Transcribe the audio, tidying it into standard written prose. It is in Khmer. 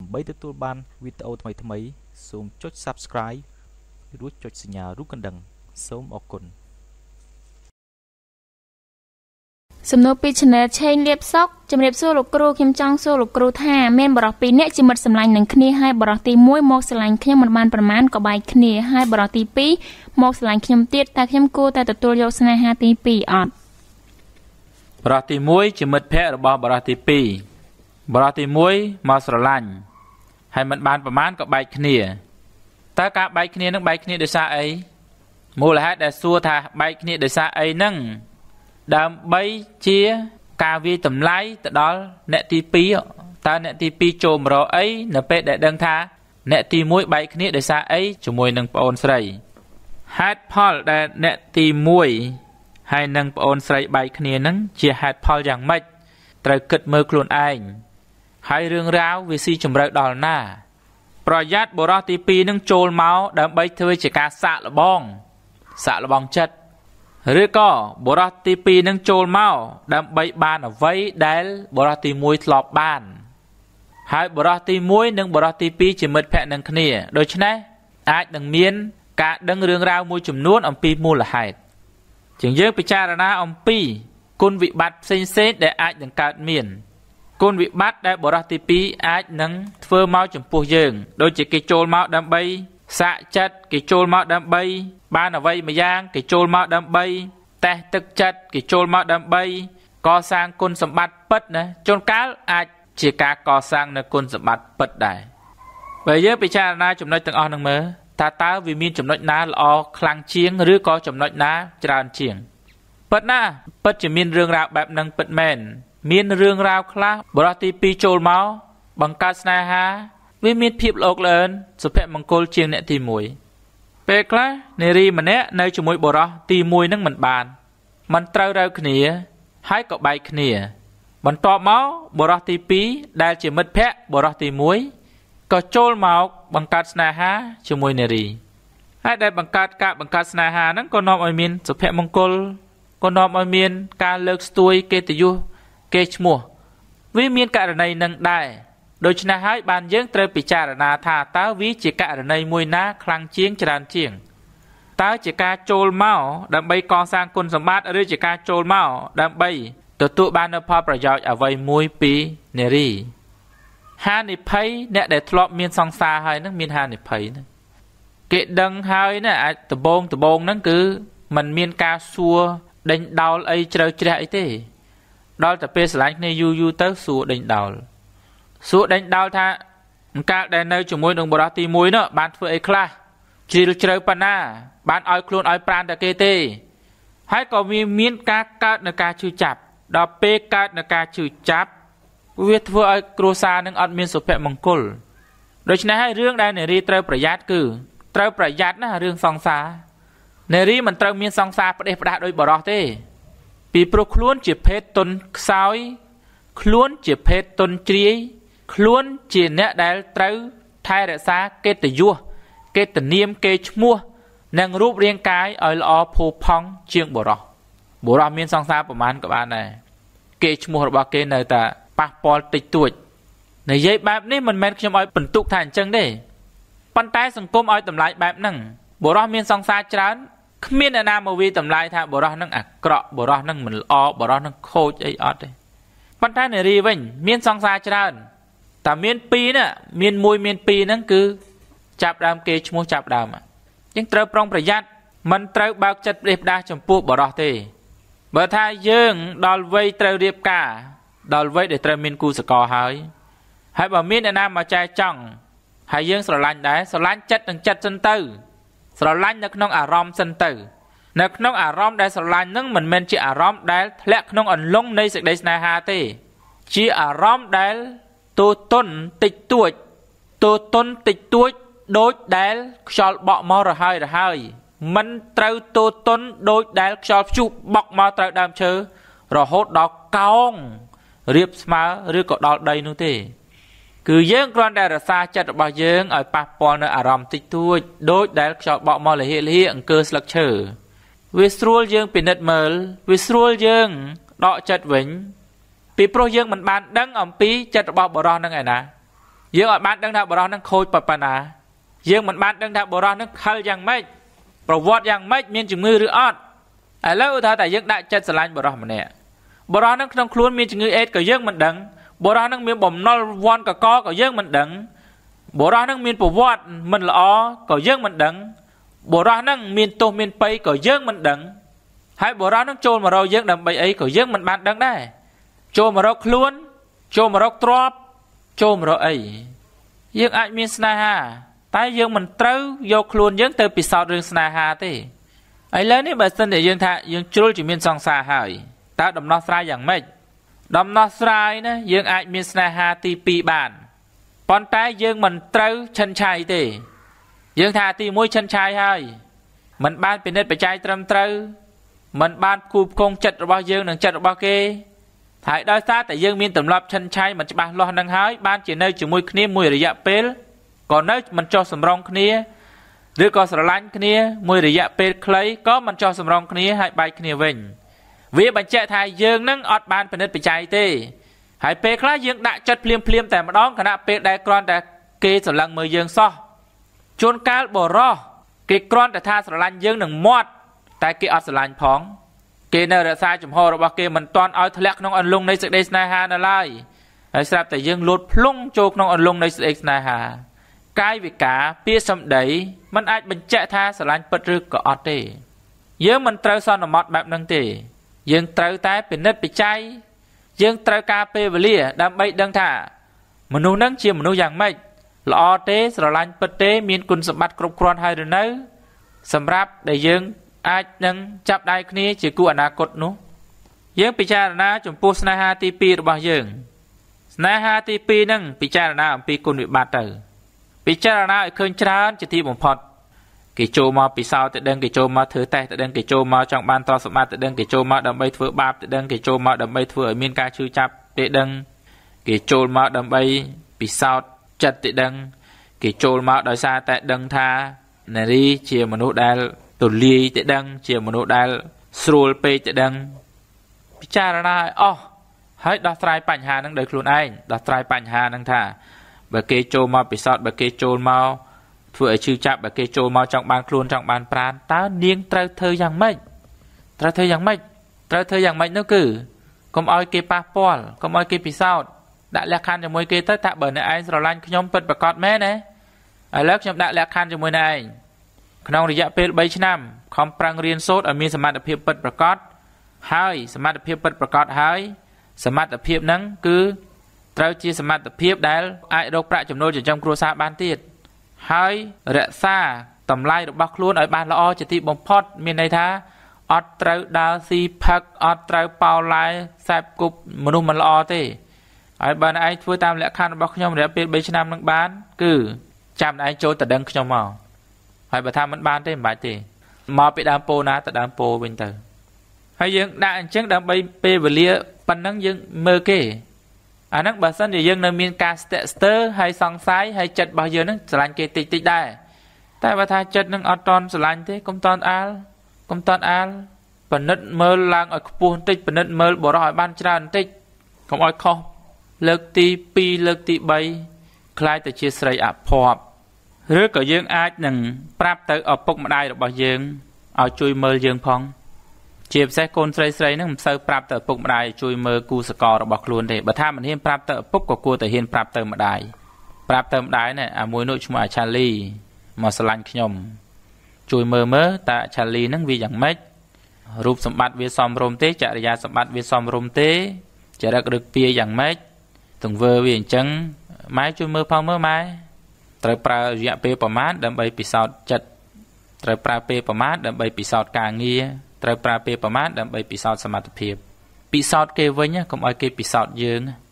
ដើម្បីទទួលបានវីដេអូថ្មីៗសូមចុច Subscribe រួចចុចសញ្ញារូបកណ្ដឹងសូមអរគុណសំណួរពី Channel ឆេងលៀបសុកជំរាបសួរលោកគ្រូខ្ញុំចង់សួរលោកគ្រូថាមានបរិះ2នាក់ជាមិត្តសម្លាញ់នឹងគ្នាហើយបរិះទី1មកស្រឡាញ់ខ្ញុំមិនបានប្រមាណក៏បែកគ្នាហើយបរិះទី2មកស្រឡាញ់ខ្ញុំទៀតតែខ្ញុំគួរតែទទួលយកស្នេហាទី2អត់បរិះទី1ជាមិត្តភក្តិរបស់បរិះទី2បរិះទី1មកស្រឡាញ់ហើយមិនបានប្រមាណក៏បែកគ្នាតើការបែកគ្នានឹងបែកគ្នាដោយសារអីមូលហេតុដែលសួរថាបែកគ្នាដោយសារអីហ្នឹងដើម្បីជាការវាយតម្លៃទៅដល់អ្នកទី2តើអ្នកទី2ចូលមករកអីនៅពេលដែលដឹងថាអ្នកទី1បែកគ្នាដោយសារអីជាមួយនឹងប្អូនស្រីហេតុផលដែលអ្នកទី1ហើយនឹងប្អូនស្រីបែកគ្នានឹងជាហេតុផលយ៉ាងម៉េចត្រូវគិតមើលខ្លួនឯងហើយរឿងរ៉ាវវាស៊ីជម្រៅដល់ណាប្រយ័ត្នបុរសទី2នឹងចូលមកដើម្បីធ្វើជាការសាកល្បងចិត្តឬក៏បុរសទី2នឹងចូលមកដើម្បីបានអ្វីដែលបុរសទី1ធ្លាប់បានហើយបុរសទី1និងបុរសទី2ជាមិត្តភក្តិនឹងគ្នាដូច្នេះអាចនឹងមានការដឹងរឿងរ៉ាវមួយចំនួនអំពីមូលហេតុជាងយើងពិចារណាអំពីគុណវិបត្តិផ្សេងៗដែលអាចនឹងកើតមានគុណវិបត្តិដែលបុរសទី2អាចនឹងធ្វើមកចំពោះយើងដូចជាគេចូលមកដើម្បីសាកចិត្តគេចូលមកដើម្បីបានអ្វីមួយយ៉ាងគេចូលមកដើម្បីតេស្តទឹកចិត្តគេចូលមកដើម្បីកសាងគុណសម្បត្តិពិតណាជួនកាលអាចជាការកសាងនៅគុណសម្បត្តិពិតដែរបើយើងពិចារណាចំណុចទាំងអស់នឹងមើលតើវាមានចំណុចណាល្អខ្លាំងជាងឬក៏ចំណុចណាច្រើនជាងពិតណាពិតជាមានរឿងរ៉ាវបែបហ្នឹងពិតមែនមានរឿងរ៉ាវខ្លះបរិះទី2ចូលមកបង្កើតស្នេហាវាមានភាពល្អលឿនសុភមង្គលជាងអ្នកទី1ពេលខ្លះនារីម្នាក់នៅជាមួយបុរសទី1នឹងមិនបានมันត្រូវរើគ្នាហើយក៏បែកគ្នាបន្ទាប់មកបុរសទី2ដែលជាមិត្តភក្តិបុរសទី1ក៏ចូលមកបង្កើតស្នេហាជាមួយនារីហើយដែលបង្កើតស្នេហាហ្នឹងក៏នាំឲ្យមានសុភមង្គលក៏នាំឲ្យមានការលើកស្ទួយកិត្តិយសគេឈ្មោះវាមានករណីនឹងដែរដូច្នេះហើយបានយើងត្រូវពិចារណាថាតើវាជាករណីមួយណាខ្លាំងជាងច្រើនជាងតើជាការចូលមកដើម្បីកសាងគុណសម្បត្តិឬជាការចូលមកដើម្បីទទួលបាននូវផលប្រយោជន៍អ្វីមួយពីនារីហានិភ័យអ្នកដែលធ្លាប់មានសង្សារហើយនឹងមានហានិភ័យហ្នឹងគេដឹងហើយណាអាចដបងហ្នឹងគឺมันមានការសួរដេញដោលអីជ្រៅជ្រះអីទេដល់តែពេលស្រឡាញ់គ្នាយូរទៅសួរដេញដោលថាកាលដែលនៅជាមួយនឹងបុរសទី1នោះបានធ្វើអីខ្លះជ្រាលជ្រៅប៉ុណ្ណាបានឲ្យខ្លួនឲ្យប្រាណតែគេទេហើយក៏មានការកើតនៅការឈឺចាប់ដល់ពេលកើតនៅការឈឺចាប់វាធ្វើឲ្យគ្រួសារនឹងអត់មានសុភមង្គលដូច្នេះហើយរឿងដែលនារីត្រូវប្រយ័ត្នគឺត្រូវប្រយ័ត្នណារឿងសង្សារនារីមិនត្រូវមានសង្សារផ្ដេសផ្ដាស់ដោយបុរសទេពីព្រោះខ្លួនជាភេទទុនខ្សោយខ្លួនជាភេទទុនជ្រាយខ្លួនជាអ្នកដែលត្រូវថែរក្សាកិត្តិយសកិត្តិនាមគេឈ្មោះនិងរូបរាងកាយឲ្យល្អផូរផង់ជាងបុរសមានសង្សារប្រមាណក៏បានដែរគេឈ្មោះរបស់គេនៅតែប៉ះពាល់តិចតួចនិយាយបែបនេះមិនមែនខ្ញុំឲ្យបន្ទុកថាអញ្ចឹងទេប៉ុន្តែសង្គមឲ្យតម្លៃបែបហ្នឹងបុរសមានសង្សារច្រើនគ្មានអ្នកណាមកវាយតម្លៃថាបុរសហ្នឹងអាក្រក់បុរសហ្នឹងមិនល្អបុរសហ្នឹងខូចអីអត់ទេប៉ុន្តែនារីវិញមានសង្សារច្រើនតែមាន2ណាមាន1មាន2ហ្នឹងគឺចាប់ដើមគេឈ្មោះចាប់ដើមអញ្ចឹងត្រូវប្រុងប្រយ័ត្នមិនត្រូវបើកចិត្តផ្ដេសផ្ដាស់ចំពោះបុរសទេបើថាយើងដល់វ័យត្រូវរៀបការដល់វ័យដែលត្រូវមានគូសកលហើយបើមានអ្នកណាមកចែចង់ហើយយើងស្រឡាញ់ដែរស្រឡាញ់ចិត្តនឹងចិត្តសិនទៅស្រឡាញ់នៅក្នុងអារម្មណ៍សិនទៅនៅក្នុងអារម្មណ៍ដែលស្រឡាញ់នឹងមិនមែនជាអារម្មណ៍ដែលធ្លាក់ក្នុងអន្លង់នៃសេចក្តីស្នេហាទេជាអារម្មណ៍ដែលទូទុនតិចតួចដូចដែលខ្យល់បក់មករហើយមិនត្រូវទូទុនដូចដែលខ្យល់ព្យុះបក់មកត្រូវដើមឈើរហូតដល់កោងរៀបស្មើឬក៏ដល់ដីនោះទេគឺយើងគ្រាន់តែរក្សាចិត្តរបស់យើងឲ្យប៉ះពាល់នៅអារម្មណ៍តិចតួចដូចដែលខ្យល់បក់មកលហៀអង្គើស្លឹកឈើវាស្រួលយើងពិនិត្យមើលវាស្រួលយើងដកចិត្តវិញពីព្រោះយើងមិនបានដឹងអំពីចិត្តរបស់បុរសនឹងឯណាយើងអត់បានដឹងថាបរិះនឹងខូចប៉ុណ្ណាយើងមិនបានដឹងថាបរិះនឹងខលយ៉ាងម៉េចប្រវត្តិយ៉ាងម៉េចមានជំងឺឬអត់ឥឡូវថាតែយើងដាក់ចិត្តស្រឡាញ់បរិះម្នាក់បរិះនឹងក្នុងខ្លួនមានជំងឺអេដក៏យើងមិនដឹងបរិះនឹងមានបំណុលវ័នកកក៏យើងមិនដឹងបរិះនឹងមានប្រវត្តិមិនល្អក៏យើងមិនដឹងបរិះនឹងមានទោសមានបៃក៏យើងមិនដឹងហើយបរិះនឹងចូលមករកយើងដើម្បីអីក៏យើងមិនបានដឹងដែរចូលមករកខ្លួនចូលមករកទ្រព្យចូលមករកអីយើងអាចមានស្នេហាតែយើងមិនត្រូវយកខ្លួនយើងទៅពិសោធន៍រឿងស្នេហាទេឥឡូវនេះបើសិនតែយើងថាយើងជ្រុលជាមានសង្សារហើយតើដំណោះស្រាយយ៉ាងម៉េចដំណោះស្រាយណាយើងអាចមានស្នេហាទី2បានប៉ុន្តែយើងមិនត្រូវឈិនឆៃទេយើងថាទី1ឈិនឆៃហើយមិនបានពិនិត្យបច្ច័យត្រឹមត្រូវមិនបានគូផ្គងចិត្តរបស់យើងនិងចិត្តរបស់គេហើយដោយសារតែយើងមានទម្លាប់ឈិនឆៃមិនច្បាស់លាស់នឹងហើយបានជានៅជាមួយគ្នាមួយរយៈពេលក៏នៅមិនចោះសម្រងគ្នាឬក៏ស្រឡាញ់គ្នាមួយរយៈពេលខ្លីក៏មិនចោះសម្រងគ្នាហើយបែកគ្នាវិញវាបញ្ជាក់ថាយើងនឹងអត់បានពិនិត្យបច្ច័យទេហើយពេលខ្លះយើងដាក់ចិត្តភ្លាមតែម្ដងខណៈពេលដែលគ្រាន់តែគេស្រឡាញ់មើលយើងសោះជួនកាលបរោះគេគ្រាន់តែថាស្រឡាញ់យើងនឹងមាត់តែគេអត់ស្រឡាញ់ផងគេនៅរក្សាចំហរបស់គេមិនទាន់ឲ្យធ្លាក់ក្នុងអន្លង់នៃសេចក្តីស្នេហានៅឡើយហើយស្រាប់តែយើងលោតភ្លុងចូលក្នុងអន្លង់នៃសេចក្តីស្នេហាកាយវិការពាក្យសម្ដីมันអាចបញ្ជាក់ថាស្រឡាញ់ពិតឬក៏អត់ទេយើងមិនត្រូវសន្មត់បែបហ្នឹងទេយើងត្រូវតែពិនិត្យបច្ច័យយើងត្រូវការពេលវេលាដើម្បីដឹងថាមនុស្សហ្នឹងជាមនុស្សយ៉ាងម៉េចល្អទេស្រឡាញ់ពិតទេមានគុណសម្បត្តិគ្រប់គ្រាន់ហើយឬនៅសម្រាប់ដែលយើងអាចនឹងចាប់ដៃគ្នាជាគូអនាគតនោះយើងពិចារណាចំពោះស្នេហាទី2របស់យើងស្នេហាទី2ហ្នឹងពិចារណាអំពីគុណវិបត្តិទៅពិចារណាឲ្យឃើញច្រើនជាទីបំផុតគេចូលមកពិសោធន៍ទៅដឹងគេចូលមកធ្វើតេស្តទៅដឹងគេចូលមកចង់បានទ្រព្យសម្បត្តិទៅដឹងគេចូលមកដើម្បីធ្វើបាបទៅដឹងគេចូលមកដើម្បីធ្វើឲ្យមានការឈឺចាប់ទៅដឹងគេចូលមកដើម្បីពិសោធន៍ចិត្តទៅដឹងគេចូលមកដោយសារតែដឹងថានារីជាមនុស្សដែលទូលាយទៅដឹងជាមនុស្សដែលស្រួលពេកទៅដឹងពិចារណាឲ្យអស់ហើយដោះស្រាយបញ្ហាហ្នឹងដោយខ្លួនឯងដោះស្រាយបញ្ហាហ្នឹងថាបើគេចូលមកពិសោធន៍បើគេចូលមកធ្វើឲ្យឈឺចាប់បើគេចូលមកចង់បានខ្លួនចង់បានប្រាណតើនាងត្រូវធ្វើយ៉ាងម៉េចត្រូវធ្វើយ៉ាងម៉េចនោះគឺកុំឲ្យគេប៉ះពាល់កុំឲ្យគេពិសោធន៍ដាក់លក្ខខណ្ឌជាមួយគេទៅថាបើអ្នកឯងស្រឡាញ់ខ្ញុំពិតប្រាកដមែនទេឥឡូវខ្ញុំដាក់លក្ខខណ្ឌជាមួយអ្នកឯងក្នុងរយៈពេល3ឆ្នាំខំប្រឹងរៀនសូត្រឲ្យមានសមត្ថភាពពិតប្រាកដហើយសមត្ថភាពពិតប្រាកដហើយសមត្ថភាពហ្នឹងគឺត្រូវជាសមត្ថភាពដែលអាចរកប្រាក់ចំណូលចិញ្ចឹមគ្រួសារបានទៀតហើយរក្សាតម្លៃរបស់ខ្លួនឲ្យបានល្អជាទីបំផុតមានន័យថាអត់ត្រូវដើរស៊ីផឹកអត់ត្រូវប៉ោឡាយខ្សែគប់មនុស្សមិនល្អទេហើយបើឯងធ្វើតាមលក្ខខណ្ឌរបស់ខ្ញុំរយៈពេល3ឆ្នាំនឹងបានគឺចាំឯងចូលទៅដឹងខ្ញុំមកហើយបើថាមិនបានទេមិនបាច់ទេមកពីដើមពោណាទៅដើមពោវិញទៅហើយយើងដាក់អញ្ចឹងដើម្បីពេលវេលាប៉ុណ្ណឹងយើងមើលគេអាហ្នឹងបើសិនជាយើងនៅមានការស្ទាក់ស្ទើរហើយសង្ស័យហើយចិត្តរបស់យើងហ្នឹងស្រឡាញ់គេតិចដែរតែបើថាចិត្តនឹងអត់តន់ស្រឡាញ់ទេកុំតន់អាលពិនិត្យមើលឡើងឲ្យខ្ពស់បន្តិចពិនិត្យមើលបរោះឲ្យបានច្រើនបន្តិចកុំឲ្យខុសលើកទី2លើកទី3ខ្លាយទៅជាស្រីអភ័ព្វឬក៏យើងអាចនឹងប្រាប់ទៅឪពុកម្ដាយរបស់យើងឲ្យជួយមើលយើងផងជាពិសេសកូនស្រីហ្នឹងមិនសូវប្រាប់ទៅឪពុកម្ដាយជួយមើលគូសកលរបស់ខ្លួនទេបើថាមិនហ៊ានប្រាប់ទៅឪពុកក៏គួរតែហ៊ានប្រាប់ទៅម្ដាយណែអាមួយនោះឈ្មោះអាឆាលីមកស្រឡាញ់ខ្ញុំជួយមើលតើអាឆាលីហ្នឹងវាយ៉ាងម៉េចរូបសម្បត្តិវាសមរម្យទេចរិយាសម្បត្តិវាសមរម្យទេចរិតឬពាយ៉ាងម៉េចទង្វើវាអញ្ចឹងម៉ែជួយមើលផងមើលម៉ែត្រូវប្រើរយៈពេលប្រមាណដើម្បីពិសោធន៍ចិត្តត្រូវប្រើពេលប្រមាណដើម្បីពិសោធន៍ការងារត្រូវប្រើពេលប្រមាណដើម្បីពិសោធន៍សមត្ថភាពពិសោធន៍គេវិញកុំឲ្យគេពិសោធន៍យើង